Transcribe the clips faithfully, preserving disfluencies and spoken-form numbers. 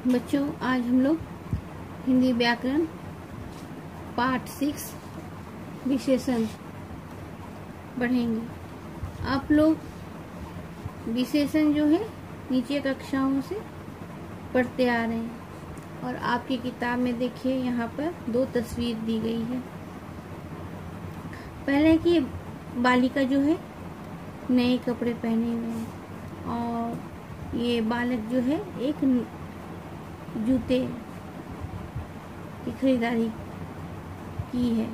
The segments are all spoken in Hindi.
बच्चों, आज हम लोग हिंदी व्याकरण पार्ट सिक्स विशेषण पढ़ेंगे। आप लोग विशेषण जो है नीचे कक्षाओं से पढ़ते आ रहे हैं और आपकी किताब में देखिए यहाँ पर दो तस्वीर दी गई है। पहले की बालिका जो है नए कपड़े पहने हुए हैं और ये बालक जो है एक जूते की खरीदारी की है।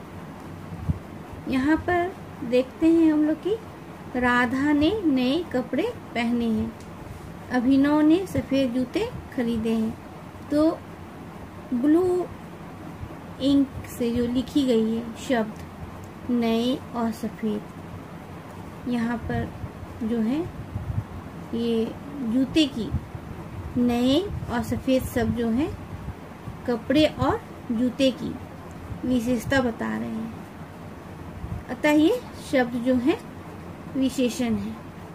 यहाँ पर देखते हैं हम लोग कि राधा ने नए कपड़े पहने हैं, अभिनव ने सफ़ेद जूते खरीदे हैं। तो ब्लू इंक से जो लिखी गई है शब्द नए और सफ़ेद, यहाँ पर जो है ये जूते की नए और सफ़ेद शब्द जो है कपड़े और जूते की विशेषता बता रहे हैं। अतः ये शब्द जो है विशेषण है।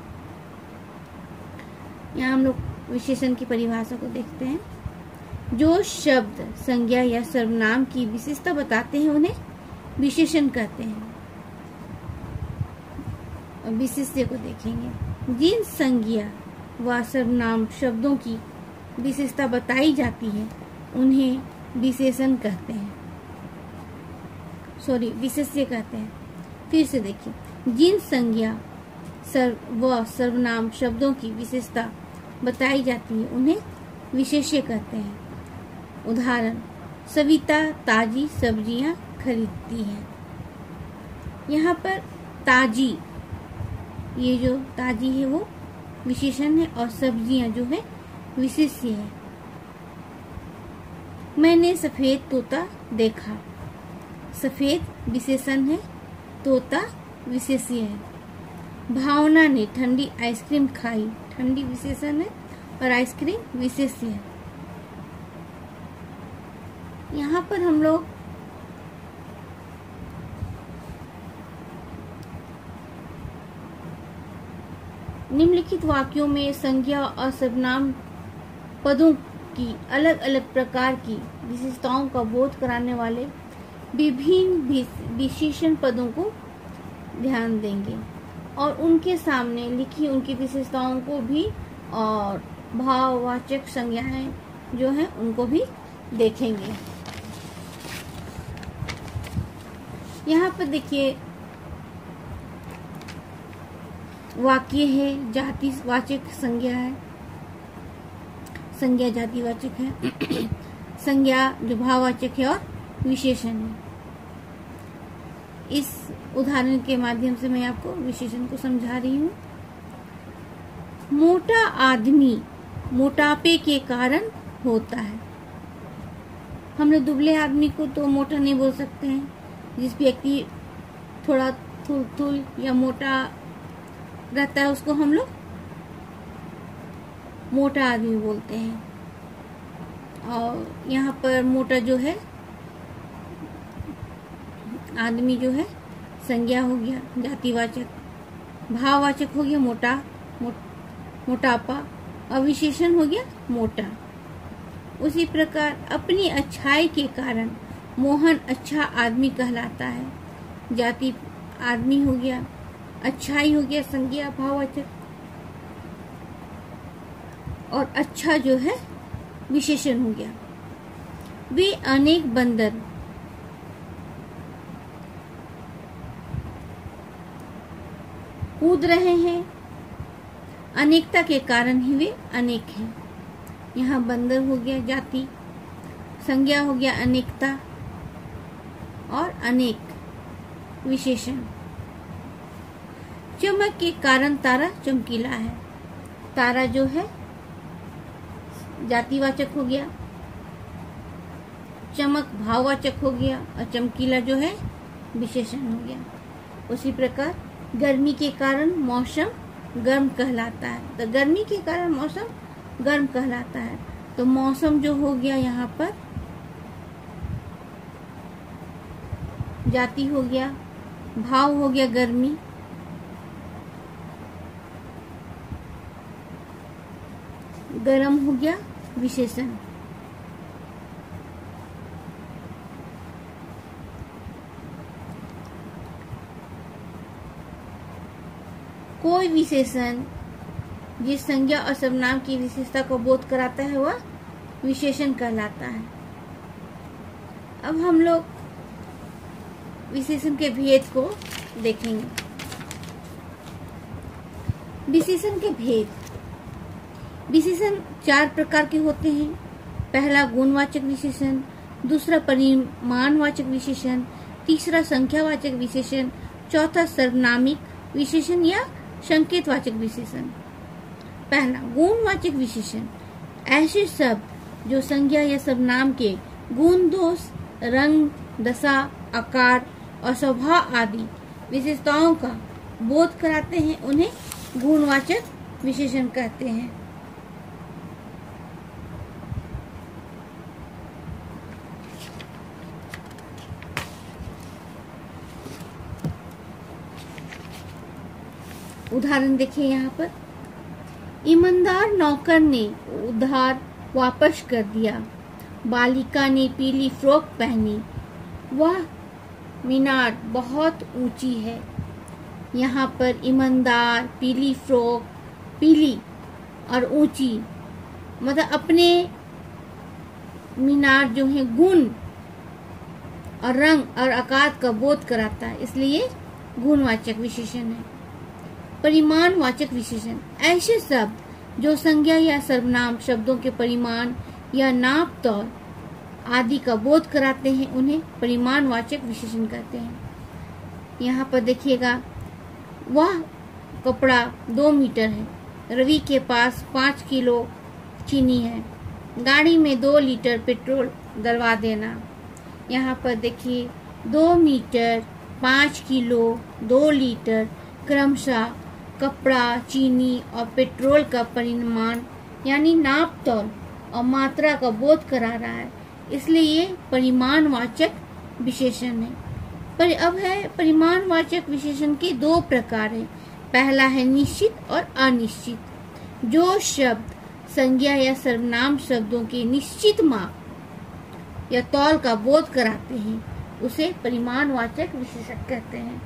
यहाँ हम लोग विशेषण की परिभाषा को देखते हैं। जो शब्द संज्ञा या सर्वनाम की विशेषता बताते हैं उन्हें विशेषण कहते हैं। और विशेष्य को देखेंगे। जिन संज्ञा व सर्वनाम शब्दों की विशेषता बताई जाती है उन्हें विशेषण कहते हैं, सॉरी विशेष्य कहते हैं। फिर से देखिए, जिन संज्ञा सर्व व सर्वनाम शब्दों की विशेषता बताई जाती है उन्हें विशेष्य कहते हैं। उदाहरण, सविता ताजी सब्जियां खरीदती है। यहाँ पर ताजी, ये जो ताजी है वो विशेषण है और सब्जियां जो है विशेष्य है। मैंने सफेद तोता देखा, सफेद विशेषण है, तोता विशेष्य है। भावना ने ठंडी आइसक्रीम खाई, ठंडी विशेषण है और आइसक्रीम विशेष्य है। यहाँ पर हम लोग निम्नलिखित वाक्यों में संज्ञा और सर्वनाम पदों की अलग अलग प्रकार की विशेषताओं का बोध कराने वाले विभिन्न विशेषण पदों को ध्यान देंगे और उनके सामने लिखी उनकी विशेषताओं को भी और भाववाचक संज्ञाएं जो हैं उनको भी देखेंगे। यहाँ पर देखिए वाक्य है, जातिवाचक संज्ञा है, संज्ञा जातिवाचक है, संज्ञा जो भाववाचक है और विशेषण है। इस उदाहरण के माध्यम से मैं आपको विशेषण को समझा रही हूँ। मोटा आदमी मोटापे के कारण होता है। हम लोग दुबले आदमी को तो मोटा नहीं बोल सकते हैं। जिस व्यक्ति थोड़ा थुल थुल या मोटा रहता है उसको हम लोग मोटा आदमी बोलते हैं। और यहाँ पर मोटा जो है आदमी जो है संज्ञा हो गया जातिवाचक, भाववाचक हो गया मोटा मो, मोटापा और विशेषण हो गया मोटा। उसी प्रकार अपनी अच्छाई के कारण मोहन अच्छा आदमी कहलाता है। जाति आदमी हो गया, अच्छाई हो गया संज्ञा भाववाचक और अच्छा जो है विशेषण हो गया। वे अनेक बंदर कूद रहे हैं, अनेकता के कारण ही वे अनेक हैं। यहाँ बंदर हो गया जाति, संज्ञा हो गया अनेकता और अनेक विशेषण। चमक के कारण तारा चमकीला है। तारा जो है जातिवाचक हो गया, चमक भाववाचक हो गया और चमकीला जो है विशेषण हो गया। उसी प्रकार गर्मी के कारण मौसम गर्म कहलाता है, तो गर्मी के कारण मौसम गर्म कहलाता है। तो मौसम जो हो गया यहाँ पर जाति हो गया, भाव हो गया गर्मी, गरम हो गया विशेषण। कोई विशेषण जिस संज्ञा और सर्वनाम की विशेषता को बोध कराता है वह विशेषण कहलाता है। अब हम लोग विशेषण के भेद को देखेंगे। विशेषण के भेद। विशेषण चार प्रकार के होते हैं। पहला गुणवाचक विशेषण, दूसरा परिमाणवाचक विशेषण, तीसरा संख्यावाचक विशेषण, चौथा सर्वनामिक विशेषण या संकेतवाचक विशेषण। पहला गुणवाचक विशेषण, ऐसे शब्द जो संज्ञा या सर्वनाम के गुण, दोष, रंग, दशा, आकार और स्वभाव आदि विशेषताओं का बोध कराते हैं उन्हें गुणवाचक विशेषण कहते हैं। उदाहरण देखिए यहाँ पर, ईमानदार नौकर ने उधार वापस कर दिया। बालिका ने पीली फ्रॉक पहनी। वह मीनार बहुत ऊंची है। यहाँ पर ईमानदार, पीली फ्रॉक, पीली और ऊंची मतलब अपने मीनार जो है गुण और रंग और आकार का बोध कराता है, इसलिए गुणवाचक विशेषण है। परिमाणवाचक विशेषण, ऐसे शब्द जो संज्ञा या सर्वनाम शब्दों के परिमाण या नाप तौल आदि का बोध कराते हैं उन्हें परिमाणवाचक विशेषण कहते हैं। यहाँ पर देखिएगा, वह कपड़ा दो मीटर है। रवि के पास पाँच किलो चीनी है। गाड़ी में दो लीटर पेट्रोल डलवा देना। यहाँ पर देखिए, दो मीटर, पाँच किलो, दो लीटर क्रमशः कपड़ा, चीनी और पेट्रोल का परिमाण यानी नाप तौल और मात्रा का बोध करा रहा है, इसलिए ये परिमाणवाचक विशेषण है। पर अब है परिमाणवाचक विशेषण के दो प्रकार हैं। पहला है निश्चित और अनिश्चित। जो शब्द संज्ञा या सर्वनाम शब्दों के निश्चित माप या तौल का बोध कराते हैं उसे परिमाणवाचक विशेषण कहते हैं।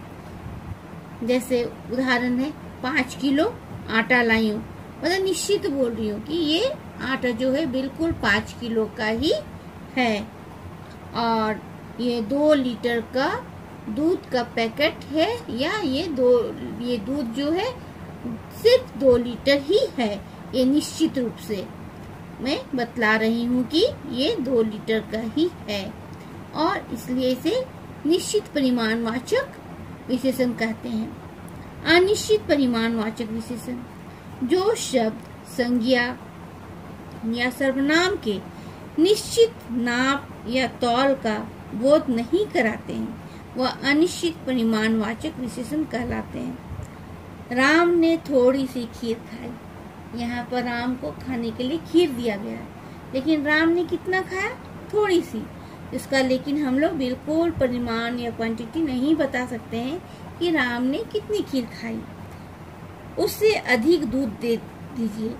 जैसे उदाहरण है, पाँच किलो आटा लाई हूँ, मतलब निश्चित बोल रही हूँ कि ये आटा जो है बिल्कुल पाँच किलो का ही है। और ये दो लीटर का दूध का पैकेट है, या ये दो ये दूध जो है सिर्फ दो लीटर ही है। ये निश्चित रूप से मैं बतला रही हूँ कि ये दो लीटर का ही है, और इसलिए इसे निश्चित परिमाणवाचक विशेषण कहते हैं। अनिश्चित परिमाणवाचक विशेषण, जो शब्द संज्ञा या सर्वनाम के निश्चित नाप या तौल का बोध नहीं कराते हैं वह अनिश्चित परिमाणवाचक विशेषण कहलाते हैं। राम ने थोड़ी सी खीर खाई। यहाँ पर राम को खाने के लिए खीर दिया गया है, लेकिन राम ने कितना खाया? थोड़ी सी। इसका लेकिन हम लोग बिल्कुल परिमाण या क्वांटिटी नहीं बता सकते हैं कि राम ने कितनी खीर खाई। उससे अधिक दूध दे दीजिए।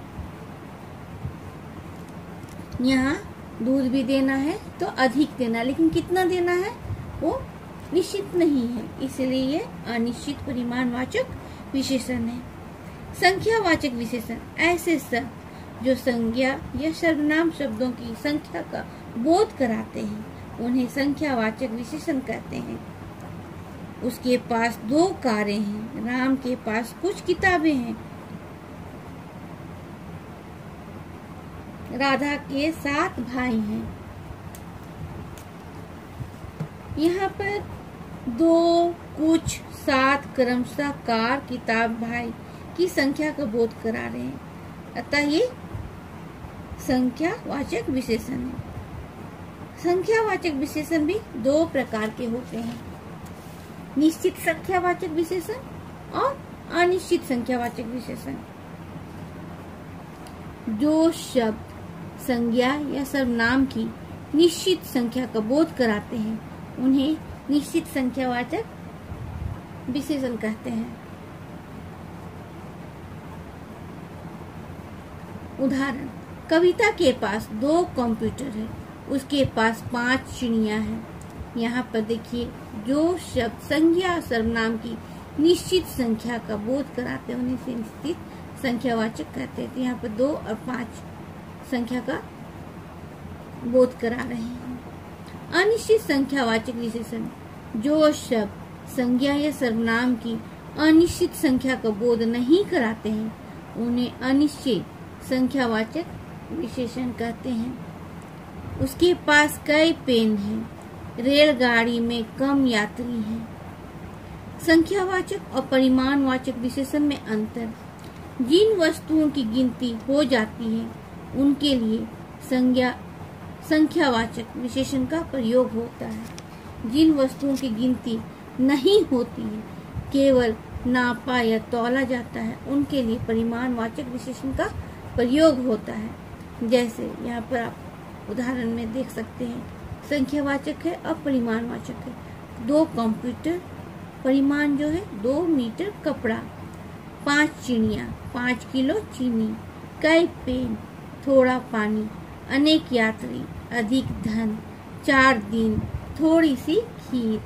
यहाँ दूध भी देना है तो अधिक देना, लेकिन कितना देना है वो निश्चित नहीं है, इसलिए ये अनिश्चित परिमाणवाचक विशेषण है। संख्यावाचक विशेषण, ऐसे शब्द जो संज्ञा या सर्वनाम शब्दों की संख्या का बोध कराते हैं उन्हें संख्यावाचक विशेषण कहते हैं। उसके पास दो कारें हैं। राम के पास कुछ किताबें हैं। राधा के सात भाई हैं। यहाँ पर दो, कुछ, सात क्रमशः कार, किताब, भाई की संख्या का बोध करा रहे हैं, अतः ये संख्यावाचक विशेषण है। संख्यावाचक विशेषण भी दो प्रकार के होते हैं, निश्चित संख्यावाचक विशेषण और अनिश्चित संख्यावाचक विशेषण। जो शब्द संज्ञा या सर्वनाम की निश्चित संख्या का बोध कराते हैं उन्हें निश्चित संख्यावाचक विशेषण कहते हैं। उदाहरण, कविता के पास दो कंप्यूटर है, उसके पास पांच चिड़ियां हैं। यहाँ पर देखिए, जो शब्द संज्ञा सर्वनाम की निश्चित संख्या का बोध कराते हैं उन्हें से निश्चित संख्यावाचक कहते हैं। तो यहाँ पर दो और पांच संख्या का बोध करा रहे हैं। अनिश्चित संख्यावाचक विशेषण, जो शब्द संज्ञा या सर्वनाम की अनिश्चित संख्या का बोध नहीं कराते हैं उन्हें अनिश्चित संख्यावाचक विशेषण कहते हैं। उसके पास कई पेन हैं, रेलगाड़ी में कम यात्री हैं। संख्यावाचक और परिमाणवाचक विशेषण में अंतर, जिन वस्तुओं की गिनती हो जाती है उनके लिए संज्ञा संख्यावाचक विशेषण का प्रयोग होता है। जिन वस्तुओं की गिनती नहीं होती है, केवल नापा या तौला जाता है, उनके लिए परिमाणवाचक विशेषण का प्रयोग होता है। जैसे यहाँ पर आप उदाहरण में देख सकते हैं, संख्यावाचक है और परिमाणवाचक है। दो कंप्यूटर, परिमाण जो है दो मीटर कपड़ा, पांच चिड़िया, पांच किलो चीनी, कई पेन, थोड़ा पानी, अनेक यात्री, अधिक धन, चार दिन, थोड़ी सी खीर।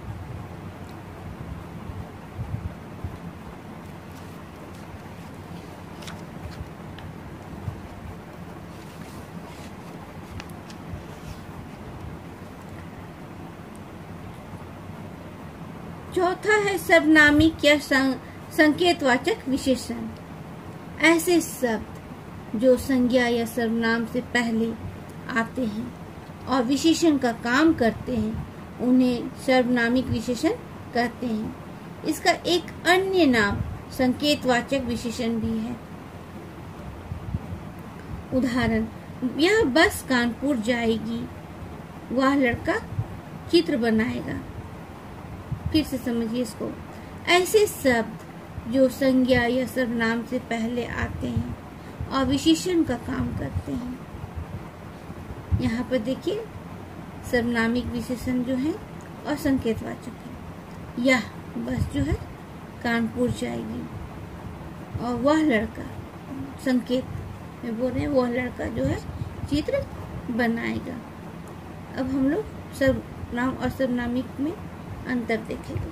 चौथा है सर्वनामिक या संकेतवाचक विशेषण। ऐसे शब्द जो संज्ञा या सर्वनाम से पहले आते हैं और विशेषण का काम करते हैं उन्हें सर्वनामिक विशेषण कहते हैं। इसका एक अन्य नाम संकेतवाचक विशेषण भी है। उदाहरण, यह बस कानपुर जाएगी, वह लड़का चित्र बनाएगा। फिर से समझिए इसको। ऐसे शब्द जो संज्ञा या सर्वनाम से पहले आते हैं और विशेषण का काम करते हैं। यहाँ पर देखिए, सर्वनामिक विशेषण जो है और संकेतवाचक है। यह बस जो है कानपुर जाएगी और वह लड़का, संकेत में बोल रहे हैं, वह लड़का जो है चित्र बनाएगा। अब हम लोग सर्वनाम और सर्वनामिक में अंतर देखेंगे।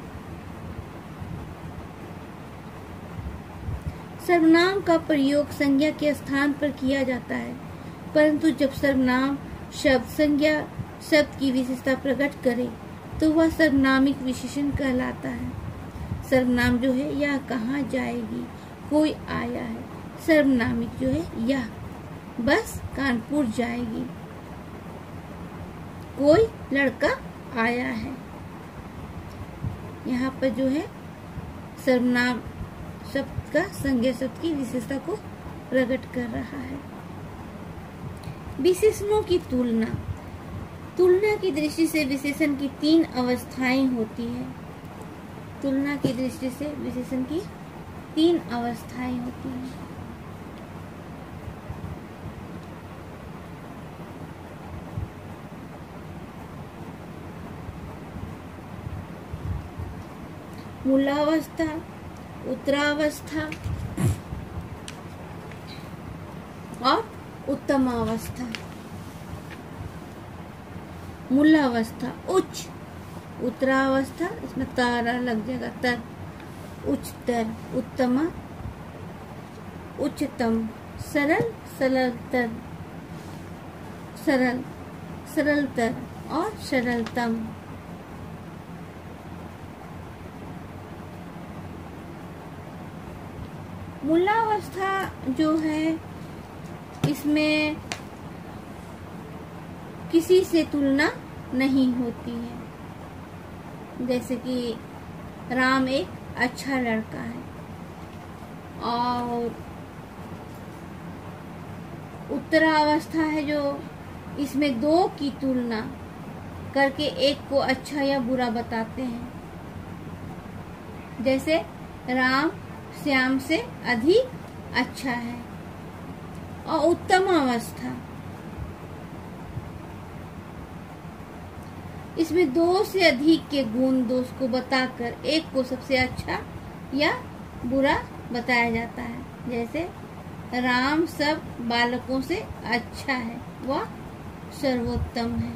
सर्वनाम का प्रयोग संज्ञा के स्थान पर किया जाता है, परंतु जब सर्वनाम शब्द संज्ञा शब्द की विशेषता प्रकट करे तो वह सर्वनामिक विशेषण कहलाता है। सर्वनाम जो है, यह कहाँ जाएगी, कोई आया है। सर्वनामिक जो है, यह बस कानपुर जाएगी, कोई लड़का आया है। यहाँ पर जो है सर्वनाम शब्द का संज्ञा शब्द की विशेषता को प्रकट कर रहा है। विशेषणों की तुलना। तुलना की दृष्टि से विशेषण की तीन अवस्थाएं होती है। तुलना की दृष्टि से विशेषण की तीन अवस्थाएं होती हैं। मूलावस्था, उत्तरावस्था और उत्तमावस्था। मूलावस्था उच्च, उत्तरावस्था इसमें तारा लग जाएगा तर, उच्चतर, उत्तमा उच्चतम, सरल सरलतर, सरल सरलतर और सरलतम। मूलावस्था जो है इसमें किसी से तुलना नहीं होती है। जैसे कि राम एक अच्छा लड़का है, और उत्तरावस्था है जो इसमें दो की तुलना करके एक को अच्छा या बुरा बताते हैं। जैसे राम श्याम से अधिक अच्छा है। और उत्तम अवस्था, इसमें दो से अधिक के गुण दोष को बताकर एक को सबसे अच्छा या बुरा बताया जाता है। जैसे राम सब बालकों से अच्छा है, वह सर्वोत्तम है।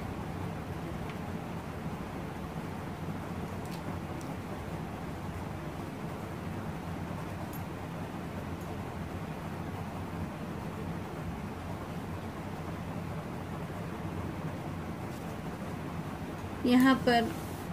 यहाँ पर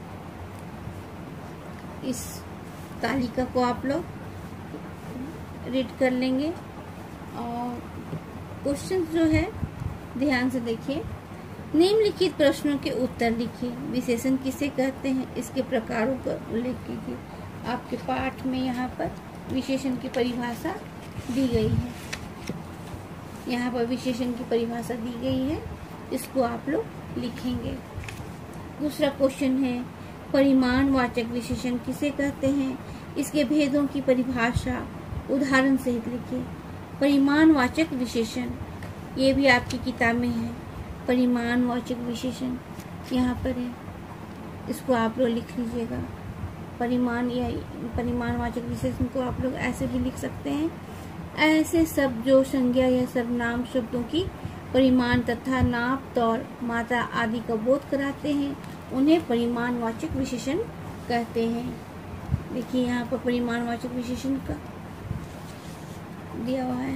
इस तालिका को आप लोग रीड कर लेंगे और क्वेश्चन जो है ध्यान से देखिए। निम्नलिखित प्रश्नों के उत्तर लिखिए। विशेषण किसे कहते हैं, इसके प्रकारों का उल्लेख कीजिए। आपके पाठ में यहाँ पर विशेषण की परिभाषा दी गई है। यहाँ पर विशेषण की परिभाषा दी गई है, इसको आप लोग लिखेंगे। दूसरा क्वेश्चन है, परिमाणवाचक विशेषण किसे कहते हैं, इसके भेदों की परिभाषा उदाहरण सहित लिखिए। परिमाणवाचक विशेषण, ये भी आपकी किताब में है। परिमाणवाचक विशेषण यहाँ पर है, इसको आप लोग लिख लीजिएगा। परिमाण या परिमाणवाचक विशेषण को आप लोग ऐसे भी लिख सकते हैं, ऐसे शब्द जो संज्ञा या सर्वनाम शब्दों की परिमाण तथा नाप, तौल, मात्रा आदि का बोध कराते हैं, उन्हें परिमाणवाचक विशेषण कहते हैं। देखिए यहाँ पर परिमाणवाचक विशेषण का दिया हुआ है।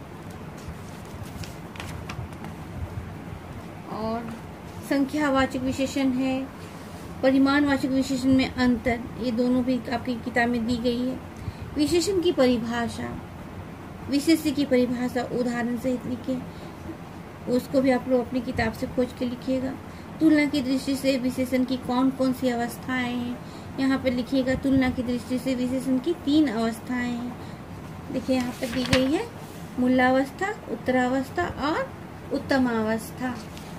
और संख्यावाचक विशेषण है। परिमाणवाचक विशेषण में अंतर, ये दोनों भी आपकी किताब में दी गई है। विशेषण की परिभाषा, विशेष्य की परिभाषा उदाहरण सहित लिखिए, उसको भी आप लोग अपनी किताब से खोज के लिखिएगा। तुलना की दृष्टि से विशेषण की कौन कौन सी अवस्थाएं हैं, यहाँ पर लिखिएगा। तुलना की दृष्टि से विशेषण की तीन अवस्थाएं हैं। देखिए यहाँ पर दी गई है, मूलावस्था, उत्तरावस्था और उत्तमावस्था।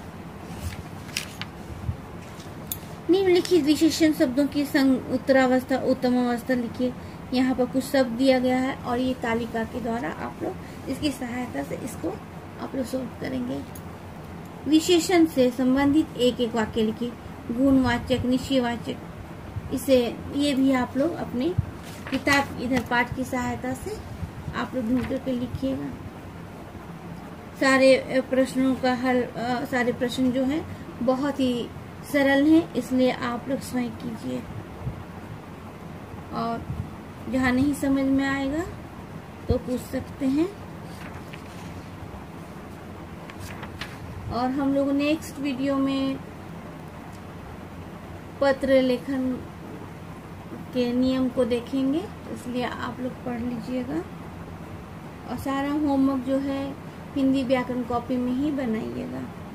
निम्नलिखित विशेषण शब्दों की संग उत्तरावस्था, उत्तमावस्था लिखिए। यहाँ पर कुछ शब्द दिया गया है और ये तालिका के द्वारा आप लोग इसकी सहायता से इसको आप लोग सोल्व करेंगे। विशेषण से संबंधित एक एक वाक्य लिखिए। गुणवाचक, निश्चयवाचक, इसे ये भी आप लोग अपने किताब इधर पाठ की सहायता से आप लोग ढूंढ करके लिखिएगा। सारे प्रश्नों का हल, आ, सारे प्रश्न जो हैं बहुत ही सरल हैं, इसलिए आप लोग स्वयं कीजिए। और जहाँ नहीं समझ में आएगा तो पूछ सकते हैं। और हम लोग नेक्स्ट वीडियो में पत्र लेखन के नियम को देखेंगे, इसलिए आप लोग पढ़ लीजिएगा। और सारा होमवर्क जो है हिंदी व्याकरण कॉपी में ही बनाइएगा।